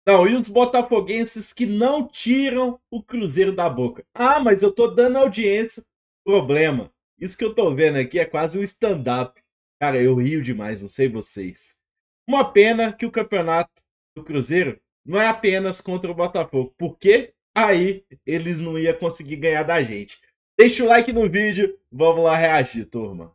Não, e os botafoguenses que não tiram o Cruzeiro da boca. Ah, mas eu tô dando audiência. Problema. Isso que eu tô vendo aqui é quase um stand-up. Cara, eu rio demais, não sei vocês. Uma pena que o campeonato do Cruzeiro não é apenas contra o Botafogo. Porque aí eles não iam conseguir ganhar da gente. Deixa o like no vídeo, vamos lá reagir, turma.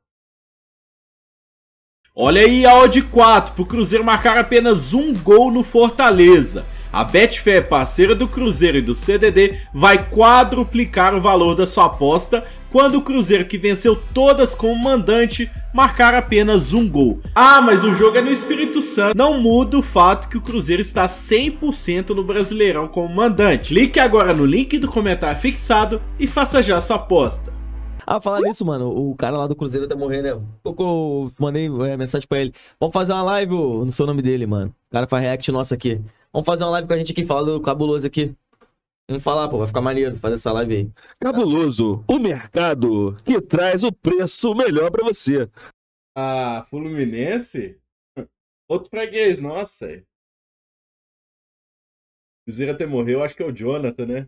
Olha aí a odd 4 pro Cruzeiro marcar apenas um gol no Fortaleza. A Betfair, parceira do Cruzeiro e do CDD, vai quadruplicar o valor da sua aposta quando o Cruzeiro, que venceu todas como mandante, marcar apenas um gol. Ah, mas o jogo é no Espírito Santo. Não muda o fato que o Cruzeiro está 100% no Brasileirão como mandante. Clique agora no link do comentário fixado e faça já sua aposta. Ah, falar nisso, mano, o cara lá do Cruzeiro tá morrendo, né? Mandei mensagem pra ele. Vamos fazer uma live, não sei o nome dele, mano. O cara faz react nosso aqui. Vamos fazer uma live com a gente aqui, falar do Cabuloso aqui. Vamos falar, pô, vai ficar maneiro fazer essa live aí. Cabuloso, o mercado que traz o preço melhor pra você. Ah, Fluminense? Outro freguês, nossa. O Cruzeiro até morreu, acho que é o Jonathan, né?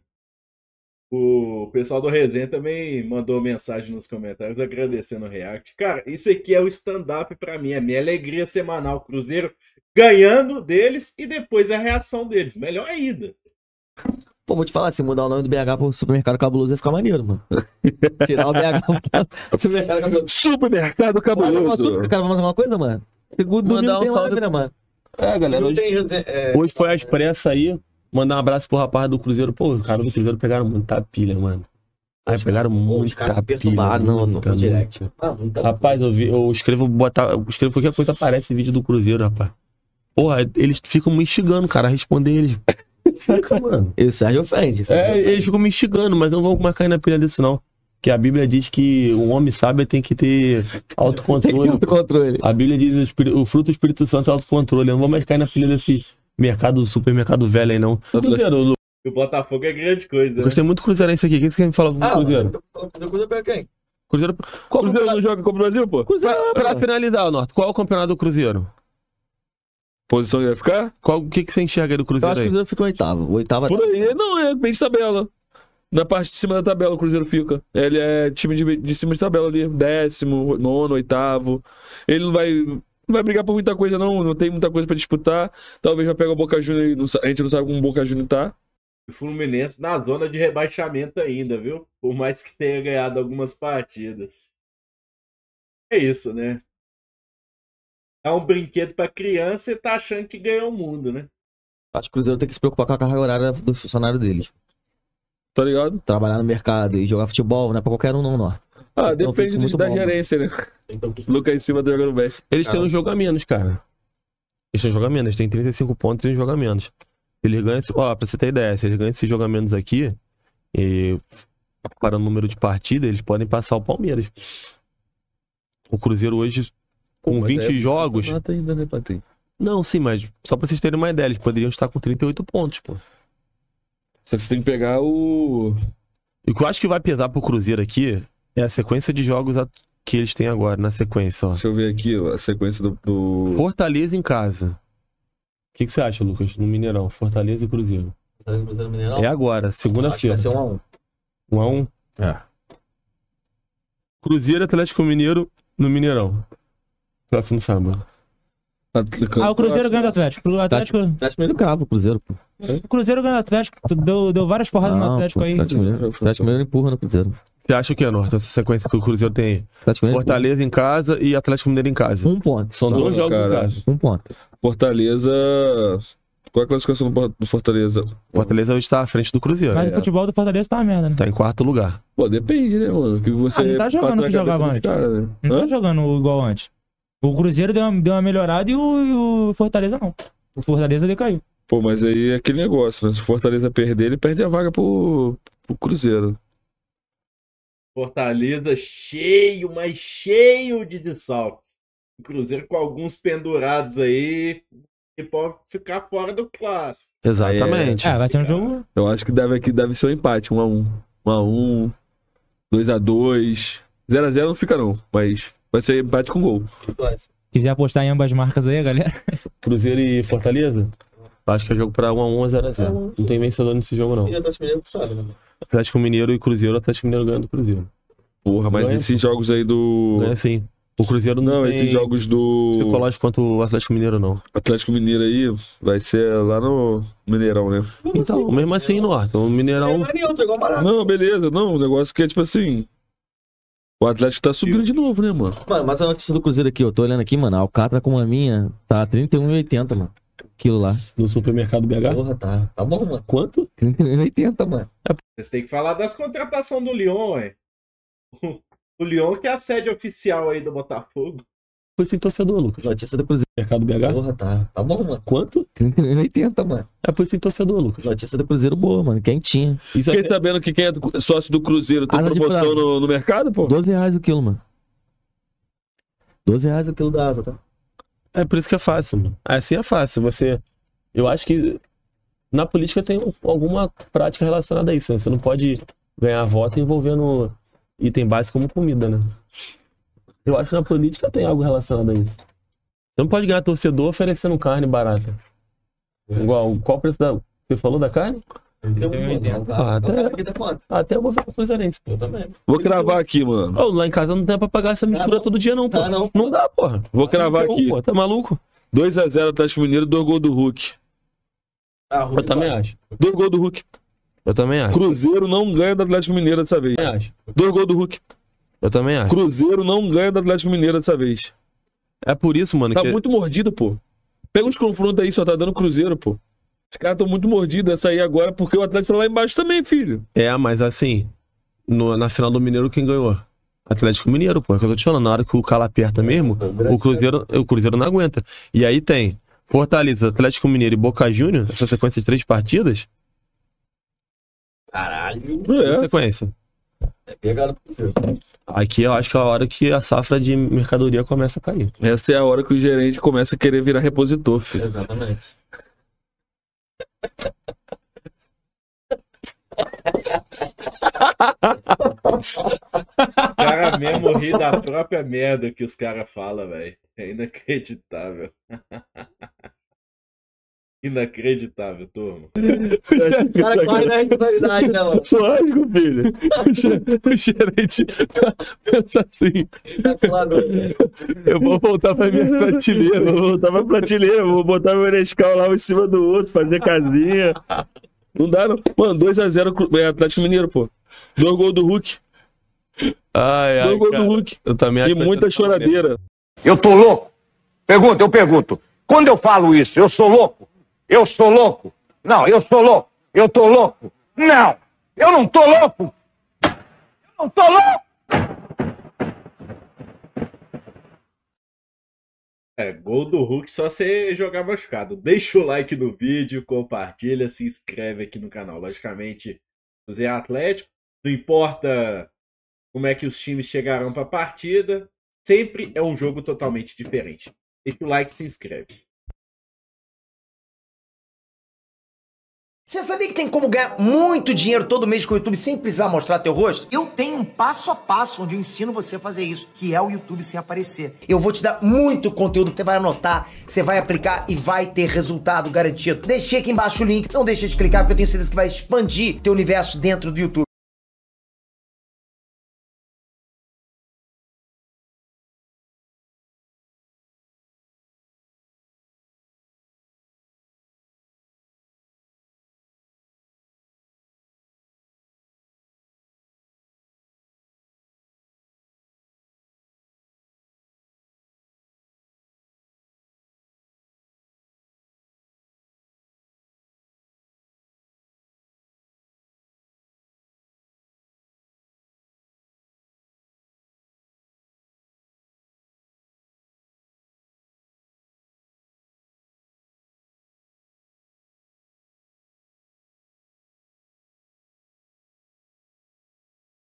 O pessoal do Resenha também mandou mensagem nos comentários agradecendo o react. Cara, isso aqui é o stand-up pra mim, é minha alegria semanal. Cruzeiro ganhando deles e depois a reação deles. Melhor ainda. Pô, vou te falar, se mudar o nome do BH pro Supermercado Cabuloso ia ficar maneiro, mano. Tirar o BH pro Supermercado Cabuloso. Supermercado Cabuloso. Cara, vamos fazer uma coisa, mano? Segundo domingo não tem live, né, mano? É, galera, hoje foi a expressa aí. Mandar um abraço pro rapaz do Cruzeiro. Pô, os caras do Cruzeiro pegaram muita pilha, mano. Aí pegaram muita pilha. No direct. Rapaz, eu escrevo qualquer coisa, aparece vídeo do Cruzeiro, rapaz. Porra, eles ficam me instigando, cara, a responder eles. Fica, mano. E o Sérgio ofende. Eles ficam me instigando, mas eu não vou mais cair na pilha disso, não. Porque a Bíblia diz que o homem sábio tem que ter autocontrole. Autocontrole. A Bíblia diz que o fruto do Espírito Santo é autocontrole. Eu não vou mais cair na pilha desse supermercado velho aí, não. O Botafogo é grande coisa, né? Gostei muito do Cruzeirense aqui. O que você quer me falar do Cruzeiro? Cruzeiro pega quem? Cruzeiro não joga Copa do Brasil, pô? Pra finalizar, Norte, qual é o campeonato do Cruzeiro? Posição que vai ficar? O que você enxerga aí do Cruzeiro? Eu acho que o Cruzeiro fica oitavo. Oitava. Por aí, não, é bem de tabela. Na parte de cima da tabela o Cruzeiro fica. Ele é time de cima de tabela ali. 10º, 9º, 8º. Ele não vai brigar por muita coisa, não tem muita coisa pra disputar. Talvez vai pegar o Boca Juniors, a gente não sabe como o Boca Juniors tá. O Fluminense na zona de rebaixamento ainda, viu? Por mais que tenha ganhado algumas partidas. É isso, né? É um brinquedo pra criança e tá achando que ganhou o mundo, né? Acho que o Cruzeiro tem que se preocupar com a carga horária do funcionário deles. Tá ligado? Trabalhar no mercado e jogar futebol não é pra qualquer um, não, Norte. Ah, depende da gerência, né? Lucas em cima tá jogando bem. Eles têm um jogo a menos, cara. Eles têm um jogo a menos. Eles têm 35 pontos e um jogo a menos. Eles ganham... Ó, pra você ter ideia, se eles ganham esse jogo a menos aqui, e para o número de partidas, eles podem passar o Palmeiras. O Cruzeiro hoje, com 20 jogos... Ainda, né, Patrícia? Não, sim, mas só pra vocês terem uma ideia, eles poderiam estar com 38 pontos, pô. Só que você tem que pegar o... E o que eu acho que vai pesar pro Cruzeiro aqui é a sequência de jogos que eles têm agora, na sequência, ó. Deixa eu ver aqui, ó, a sequência do... Fortaleza em casa. O que você acha, Lucas, no Mineirão? Fortaleza e Cruzeiro. Cruzeiro Mineirão? É agora, segunda-feira. Vai ser 1-1. 1-1? É. Cruzeiro e Atlético Mineiro no Mineirão. Próximo sábado. O Cruzeiro ganha do Atlético. O Atlético Mineiro crava o Cruzeiro, pô. O Cruzeiro ganha do Atlético. Deu várias porradas no Atlético aí. Atlético Mineiro empurra no Cruzeiro. Você acha o que, Norton? Essa sequência que o Cruzeiro tem aí? Fortaleza em casa e Atlético Mineiro em casa. 1 ponto. São 2 jogos em casa. 1 ponto. Fortaleza... Qual é a classificação do Fortaleza? Fortaleza hoje tá à frente do Cruzeiro. Mas o futebol do Fortaleza tá uma merda, né? Tá em 4º lugar. Pô, depende, né, mano? Que você não tá jogando o que jogava antes. Cara, né? Não tá jogando igual antes. O Cruzeiro deu uma melhorada e o Fortaleza não. O Fortaleza decaiu. Pô, mas aí é aquele negócio, né? Se o Fortaleza perder, ele perde a vaga pro Cruzeiro. Fortaleza cheio, mas cheio de desfalques. O Cruzeiro com alguns pendurados aí e pode ficar fora do clássico. Exatamente. Vai ser um jogo... Eu acho que deve ser um empate, 1-1. 1-1, 2-2. 0-0 não fica não, mas vai ser empate com gol. Quiser apostar em ambas marcas aí, galera. Cruzeiro e Fortaleza? Acho que é jogo pra 1x1 ou 0x0. Não tem vencedor nesse jogo, não. E o Atlético Mineiro sabe, né? Atlético Mineiro e Cruzeiro, o Atlético Mineiro ganha do Cruzeiro. Porra, mas Ganha, esses jogos aí do... Ganha sim. O Cruzeiro não, Não, tem esses jogos do psicológico quanto o Atlético Mineiro, não. Atlético Mineiro aí vai ser lá no Mineirão, né? Então, mesmo assim, Norton, o Mineirão... Não é nem outro, é igual barato. Não, beleza. Não, o negócio que é tipo assim... O Atlético tá subindo de novo, né, mano? Mano, mas a notícia do Cruzeiro aqui, eu tô olhando aqui, mano. A Alcatra com uma minha tá 31,80, mano. Aquilo lá. No supermercado BH. Porra, tá bom, mano. Quanto? 31,80, mano. Vocês têm que falar das contratações do Lyon, ué. O Lyon que é a sede oficial aí do Botafogo. Foi sem torcedor, Lucas. Notícia do Cruzeiro. Mercado BH. Porra, tá bom, mano. Quanto? 31,80, mano. Foi sem torcedor, Lucas. Notícia do Cruzeiro boa, mano. Quentinha. Isso Fiquei é... sabendo que quem é sócio do Cruzeiro tem Asa de promoção frango. no mercado, pô? R$12 o quilo, mano. R$12 o quilo da asa, tá? É por isso que é fácil, mano. Assim é fácil. Você... Eu acho que na política tem alguma prática relacionada a isso, né? Você não pode ganhar voto envolvendo item básico como comida, né? Eu acho que na política tem algo relacionado a isso. Você não pode ganhar torcedor oferecendo carne barata. Igual, qual o preço da... Você falou da carne? 31,80. Até eu vou ver com os gerentes. Eu também. Vou cravar aqui, mano. Ô, lá em casa não tem pra pagar essa mistura não. todo dia não, pô. Tá, não. Não dá, porra. Vou cravar Então, aqui. Pô, tá maluco? 2x0 Atlético Mineiro, 2 gols do Hulk. Eu também acho. 2 gols do Hulk. Eu também acho. Cruzeiro não ganha do Atlético Mineiro dessa vez. Eu também acho. 2 gols do Hulk. Eu também acho. Cruzeiro não ganha do Atlético Mineiro dessa vez. É por isso, mano, Tá que... muito mordido, pô. Pega uns confrontos aí, só tá dando Cruzeiro, pô. Os caras tão muito mordidos essa aí agora, porque o Atlético tá lá embaixo também, filho. É, mas assim, na final do Mineiro, quem ganhou? Atlético Mineiro, pô. É o que eu tô te falando. Na hora que o calo aperta mesmo, o Cruzeiro não aguenta. E aí tem Fortaleza, Atlético Mineiro e Boca Juniors, essa sequência de 3 partidas. Caralho. É. Sequência. É pegado pro Cruzeiro. Aqui eu acho que é a hora que a safra de mercadoria começa a cair. Essa é a hora que o gerente começa a querer virar repositor, filho. Exatamente. Os caras mesmo ri da própria merda que os caras falam, velho. É inacreditável. Inacreditável, turma. O cara corre na responsabilidade, né, mano? Lógico, filho. O gerente pensa assim: eu vou voltar pra minha prateleira. Vou voltar pra prateleira, vou botar meu Nescau lá um em cima do outro, fazer casinha. Não dá, não. Mano, 2x0 Atlético Mineiro, pô. 2 gols do Hulk. Ai, 2 gols cara. do Hulk. Eu também acho E que vai muita ser só mesmo. choradeira. Eu tô louco? Eu pergunto. Quando eu falo isso, eu sou louco? Eu sou louco? Não, eu sou louco. Eu tô louco? Não, eu não tô louco. Eu não tô louco. É, gol do Hulk só você jogar machucado. Deixa o like no vídeo, compartilha, se inscreve aqui no canal. Logicamente, Cruzeiro Atlético, não importa como é que os times chegarão para a partida, sempre é um jogo totalmente diferente. Deixa o like e se inscreve. Você sabia que tem como ganhar muito dinheiro todo mês com o YouTube sem precisar mostrar teu rosto? Eu tenho um passo a passo onde eu ensino você a fazer isso, que é o YouTube sem aparecer. Eu vou te dar muito conteúdo que você vai anotar, que você vai aplicar e vai ter resultado garantido. Deixei aqui embaixo o link, não deixa de clicar porque eu tenho certeza que vai expandir teu universo dentro do YouTube.